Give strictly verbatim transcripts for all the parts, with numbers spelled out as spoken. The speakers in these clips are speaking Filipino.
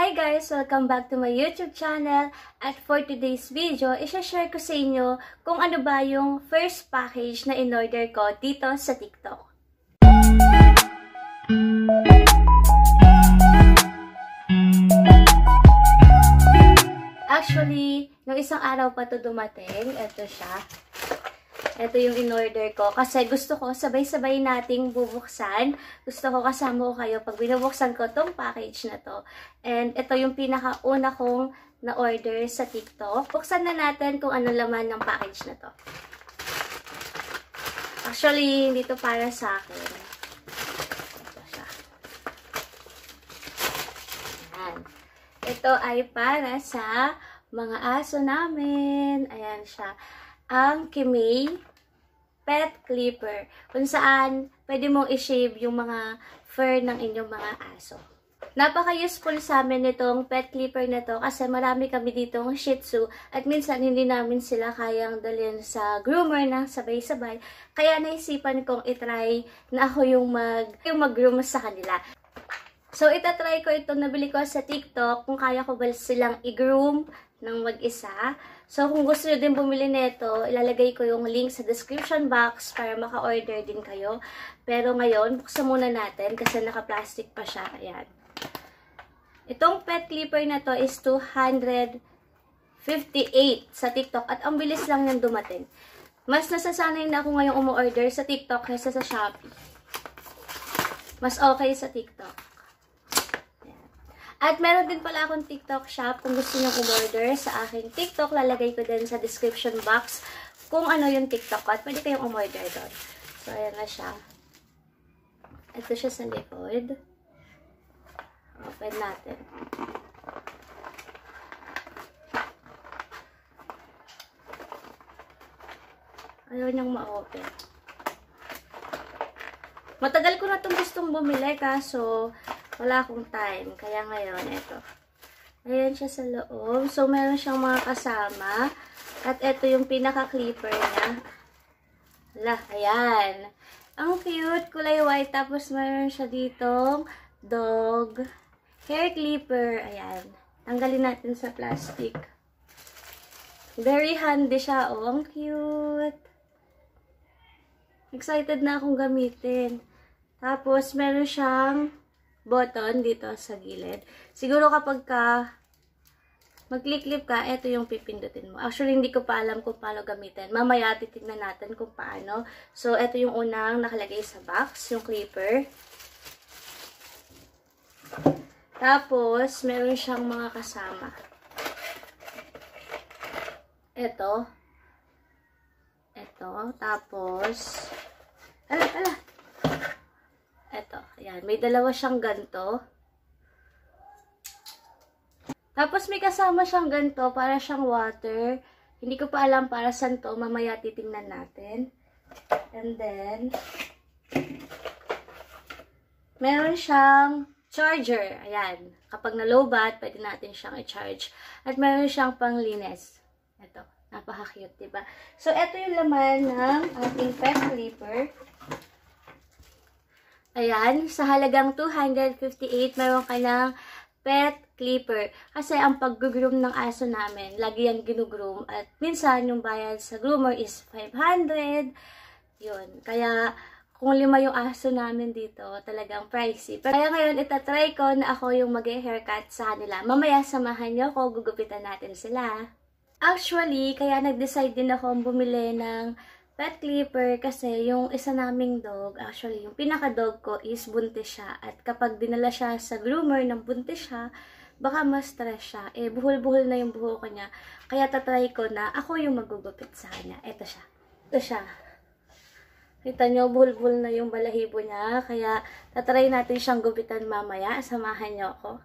Hi guys! Welcome back to my YouTube channel. At for today's video, isa-share ko sa inyo kung ano ba yung first package na in-order ko dito sa TikTok. Actually, nung isang araw pa to dumating, ito siya. Ito yung in-order ko kasi gusto ko sabay-sabay nating bubuksan. Gusto ko kasama ko kayo pag binubuksan ko tong package na to. And ito yung pinakauna kong na-order sa TikTok. Buksan na natin kung ano laman ng package na to. Actually, hindi to para sa akin. Ito siya. Ayan. Ito ay para sa mga aso namin. Ayan siya. Ang Kimay Pet Clipper, kung saan pwede mong i-shave yung mga fur ng inyong mga aso. Napaka-useful sa amin itong pet clipper na to kasi marami kami ditong shih tzu at minsan hindi namin sila kayang dalhin sa groomer na sabay-sabay. Kaya naisipan kong itry na ako yung mag yung mag-groom sa kanila. So, itatry ko ito, nabili ko sa TikTok kung kaya ko ba silang i-groom ng mag-isa. So, kung gusto nyo din bumili nito, ilalagay ko yung link sa description box para maka-order din kayo. Pero ngayon, buksan muna natin kasi naka-plastic pa siya. Ayan. Itong pet clipper na to is two hundred fifty-eight sa TikTok at ang bilis lang yung dumating. Mas nasasanay na ako ngayong umu-order sa TikTok kaysa sa Shopee. Mas okay sa TikTok. At meron din pala akong TikTok shop kung gusto nyo umorder sa aking TikTok. Lalagay ko din sa description box kung ano yung TikTok ko at pwede kayong umorder doon. So, ayan na siya. Ito siya sa likod. Open natin. Ayaw niyang ma-open. Matagal ko na itong gustong bumili kaso wala akong time. Kaya ngayon, ito. Ayan siya sa loob. So, meron siyang mga kasama. At ito yung pinaka-clipper niya. Hala, ayan. Ang cute. Kulay white. Tapos, meron siya ditong dog hair clipper. Ayan. Tanggalin natin sa plastic. Very handy siya. Oh, ang cute. Excited na akong gamitin. Tapos, meron siyang button dito sa gilid. Siguro kapag ka mag-click-clip ka, ito yung pipindutin mo. Actually, hindi ko pa alam kung paano gamitin. Mamaya titignan natin kung paano. So, ito yung unang nakalagay sa box, yung clipper. Tapos, meron siyang mga kasama. Ito. Ito. Tapos, ala, ala. Ito, ayan. May dalawa siyang ganto. Tapos may kasama siyang ganto para siyang water. Hindi ko pa alam para saan to. Mamaya titingnan natin. And then, meron siyang charger. Ayan. Kapag na-lowbat, pwede natin siyang i-charge. At meron siyang panglinis. Ito. Napaka-cute, diba? So, ito yung laman ng ating pet clipper. Ayan, sa halagang two hundred fifty-eight, meron ka ng pet clipper. Kasi ang pag-groom ng aso namin, lagi yan ginugroom. At minsan, yung bayad sa groomer is five hundred. Yun. Kaya, kung lima yung aso namin dito, talagang pricey. Pero kaya ngayon, itatry ko na ako yung mag-haircut sa kanila. Mamaya, samahan nyo ko, gugupitan natin sila. Actually, kaya nag-decide din ako bumili ng pet clipper kasi yung isa naming dog, actually yung pinaka-dog ko is buntis siya. At kapag dinala siya sa groomer ng buntis siya, baka ma-stress siya. Eh, buhol-buhol na yung buho ko niya. Kaya tatry ko na ako yung magugupit sa kanya. Ito siya. Ito siya. Kita nyo, buhol-buhol na yung balahibo niya. Kaya tatry natin siyang gupitan mamaya. Samahan nyo ako.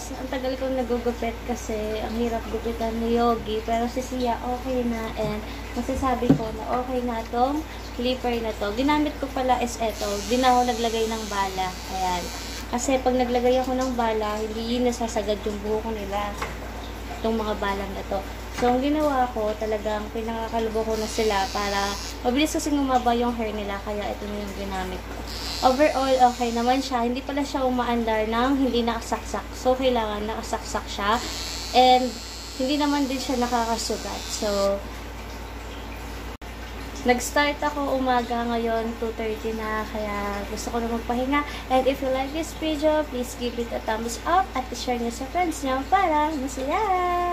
guys, ang tagal kong nagugupit kasi ang hirap gupitan ni Yogi. Pero si Sia okay na, and masasabi ko na okay na tong clipper na to. Ginamit ko pala is eto, di na ako naglagay ng bala. Ayan. Kasi pag naglagay ako ng bala, hindi yun nasasagad yung buhok nila. Itong mga balang na to. So, ang ginawa ko, talagang pinakakalbo ko na sila para mabilis kasi umaba yung hair nila. Kaya ito na yung ginamit ko. Overall, okay naman siya. Hindi pala siya umaandar ng hindi nakasaksak. So, kailangan nakasaksak siya. And, hindi naman din siya nakakasugat. So, nag-start ako umaga ngayon, two thirty na. Kaya gusto ko na magpahinga. And if you like this video, please give it a thumbs up at share nyo sa friends nyo para masaya!